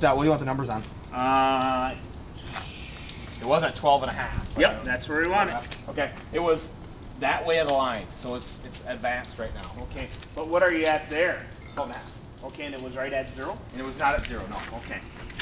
at? What do you want the numbers on? It was at 12.5. Yep, that's where we want it. Okay, it was that way of the line, so it's advanced right now. Okay, but what are you at there? 12.5. Okay, and it was right at 0? And it was not at 0, no. Okay.